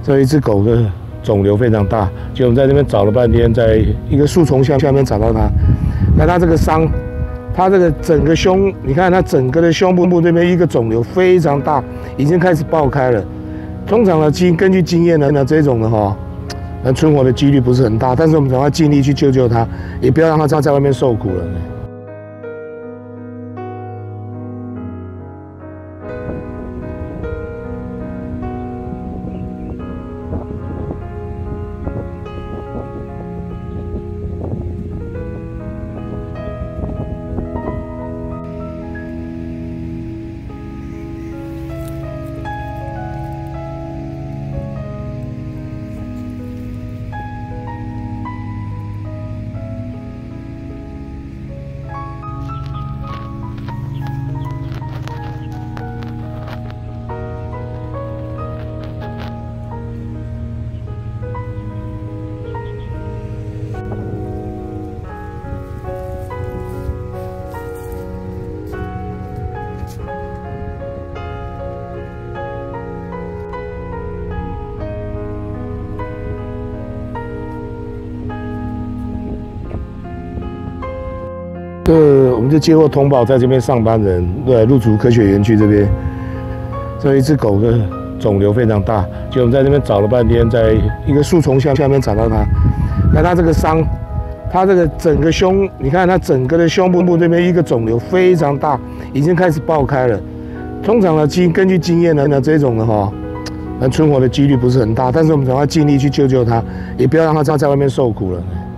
这一只狗的肿瘤非常大，就我们在这边找了半天，在一个树丛下面找到它。那它这个伤，它这个整个胸，你看它整个的胸部这边一个肿瘤非常大，已经开始爆开了。通常呢，根据经验呢，这种的哈，存活的几率不是很大，但是我们赶快尽力去救救它，也不要让它在外面受苦了。 我们就接获通报，在这边上班人，对，入主科学园区这边，这一只狗的肿瘤非常大，就我们在这边找了半天，在一个树丛下面找到它。那它这个伤，它这个整个胸，你看它整个的胸部这边一个肿瘤非常大，已经开始爆开了。通常呢，根据经验呢，这种的哈，存活的几率不是很大，但是我们赶快尽力去救救它，也不要让它在外面受苦了。